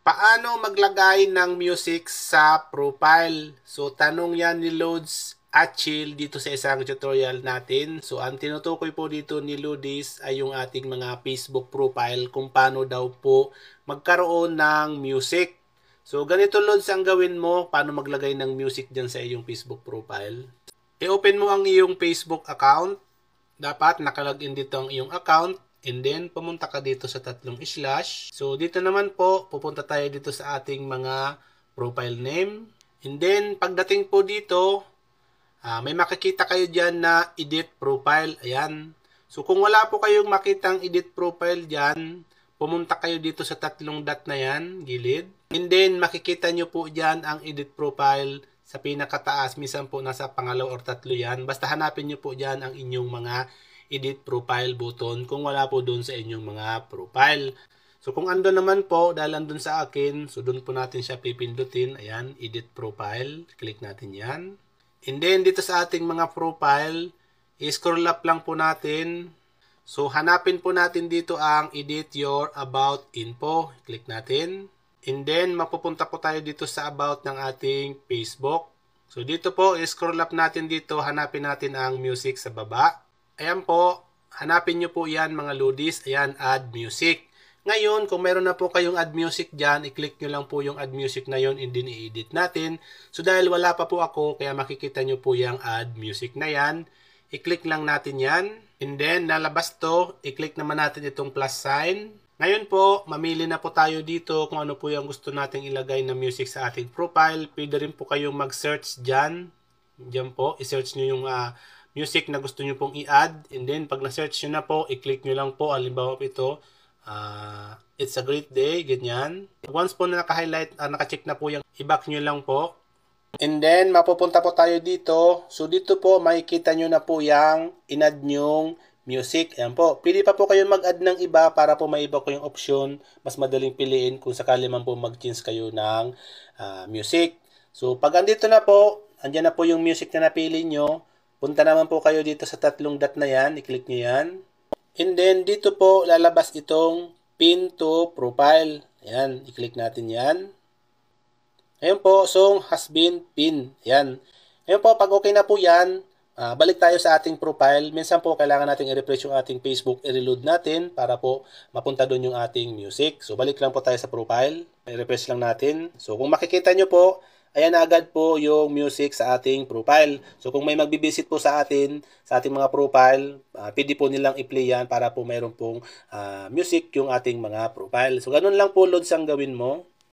Paano maglagay ng music sa profile? So, tanong yan ni Lods Achille dito sa isang tutorial natin. So, ang tinutukoy po dito ni Ludis ay yung ating mga Facebook profile kung paano daw po magkaroon ng music. So, ganito Lods ang gawin mo, paano maglagay ng music dyan sa iyong Facebook profile. I-open mo ang iyong Facebook account. Dapat nakalagin dito ang iyong account. And then, pumunta ka dito sa tatlong slash. So, dito naman po, pupunta tayo dito sa ating mga profile name. And then, pagdating po dito, may makikita kayo dyan na edit profile. Ayan. So, kung wala po kayong makitang edit profile dyan, pumunta kayo dito sa tatlong dot na yan, gilid. And then, makikita nyo po dyan ang edit profile sa pinakataas. Minsan po nasa pangalaw or tatlo yan. Basta hanapin nyo po dyan ang inyong mga edit profile button kung wala po doon sa inyong mga profile. So kung andun naman po, dahil andun sa akin, so doon po natin siya pipindutin. Ayan, edit profile. Click natin yan. And then dito sa ating mga profile, i-scroll up lang po natin. So hanapin po natin dito ang edit your about info. Click natin. And then mapupunta po tayo dito sa about ng ating Facebook. So dito po, i-scroll up natin dito. Hanapin natin ang music sa baba. Ayan po, hanapin nyo po yan mga Ludis. Ayan, add music. Ngayon, kung meron na po kayong add music dyan, i-click nyo lang po yung add music na yon and then i-edit natin. So dahil wala pa po ako, kaya makikita nyo po yung add music na yan. I-click lang natin yan. And then, lalabas to, i-click naman natin itong plus sign. Ngayon po, mamili na po tayo dito kung ano po yung gusto nating ilagay na music sa ating profile. Pwede rin po kayong mag-search dyan. Dyan po, i-search nyo yung music na gusto nyo pong i-add. And then, pag na-search nyo na po, i-click nyo lang po. Halimbawa po ito, It's a Great Day, ganyan. Once po na naka-highlight, naka-check na po yung i-back nyo lang po. And then, mapupunta po tayo dito. So, dito po, makikita nyo na po yung in-add nyong music. Ayan po. Pili pa po kayo mag-add ng iba para po may iba ko yung option. Mas madaling piliin kung sakali man po mag-change kayo ng music. So, pag andito na po, andyan na po yung music na napili nyo. Punta naman po kayo dito sa tatlong dot na yan. I-click nyo yan. And then, dito po lalabas itong pin to profile. Ayan. I-click natin yan. Ayan po. Song has been pinned. Ayan. Ayan po. Pag okay na po yan, balik tayo sa ating profile. Minsan po, kailangan natin i-refresh yung ating Facebook. I-reload natin para po mapunta doon yung ating music. So, balik lang po tayo sa profile. I-refresh lang natin. So, kung makikita nyo po, ayan na agad po yung music sa ating profile. So kung may magbibisit po sa atin, sa ating mga profile, pwede po nilang i-play yan para po mayroon pong music yung ating mga profile. So ganun lang po Lods ang gawin mo.